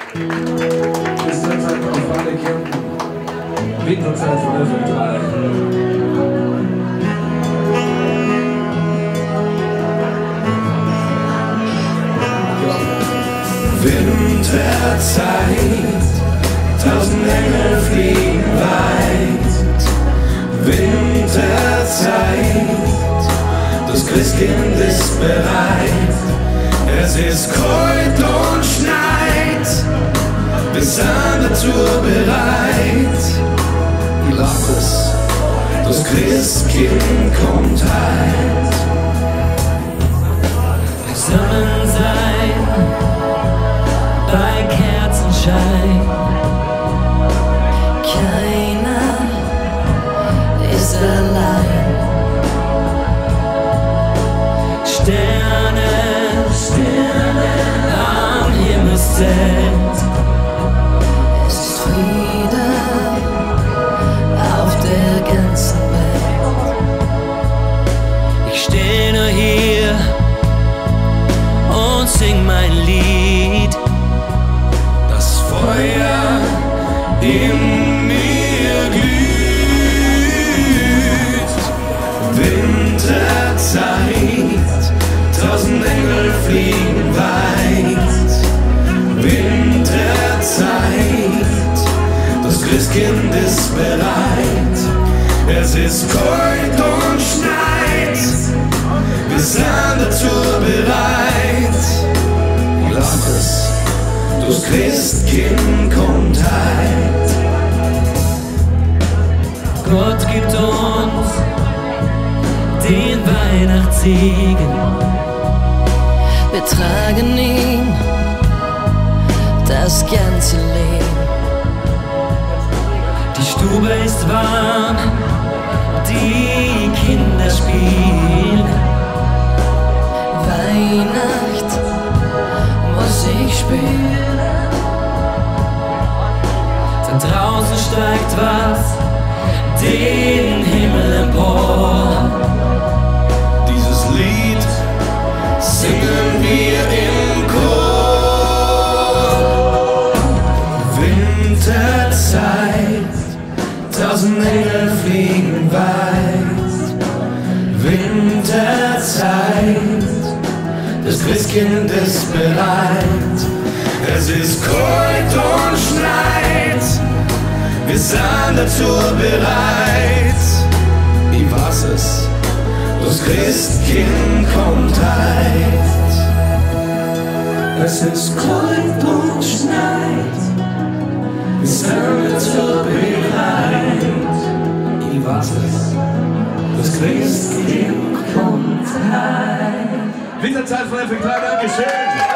Bis zur Zeit auf alle Kärnten. Winterzeit von FM3. Winterzeit, 1000 Engel fliegen weit. Winterzeit, das Christkind ist bereit. Es ist kalt und schneit, bis an der Tour bereit. Lass es, das Christkind kommt halt. Sonnensein bei Kerzenschein. Keiner ist allein. Sterne, Sterne am Himmelszelt. Es ist Friede auf der ganzen Welt. Ich steh nur hier und sing mein Lied. Das Feuer in mir glüht. Winterzeit, 1000 Engel fliegen weit. Winterzeit, das Christkind ist bereit. Es ist kalt und schneit, bis an der Tour bereit. Lass es, das Christkind kommt halt. Gott gibt uns den Weihnachtssegen. Wir tragen ihm das ganze Leben. Die Stube ist warm, die Kinder spielen. Weihnacht muss ich spüren. Denn draußen steigt was den Himmel empor. Dieses Lied singen wir im Chor. Winterzeit, 1000 Engel fliegen weit. Winterzeit, das Christkind ist bereit. Es ist kalt und schneit, bis an der Tour bereit. Wie war's es? Das Christkind kommt halt. Es ist kalt und schneit, bis an der Tour bereit. Wie war's es? Das Christkind kommt halt. Winterzeit von FM3, Dankeschön.